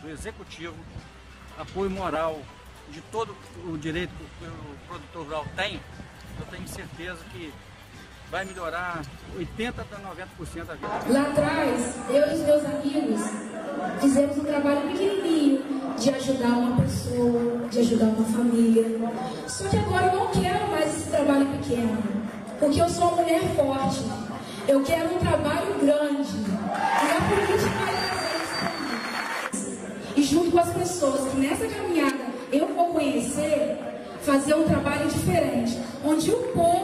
do executivo, apoio moral de todo o direito que o produtor rural tem, eu tenho certeza que vai melhorar 80% a 90% da vida. Lá atrás, eu e os meus amigos fizemos um trabalho pequenininho de ajudar uma pessoa, de ajudar uma família. Só que agora eu não quero mais esse trabalho pequeno, porque eu sou uma mulher forte. Eu quero um trabalho grande. E a política vai trazer isso para mim. E junto com as pessoas que nessa caminhada eu vou conhecer, fazer um trabalho diferente, onde o povo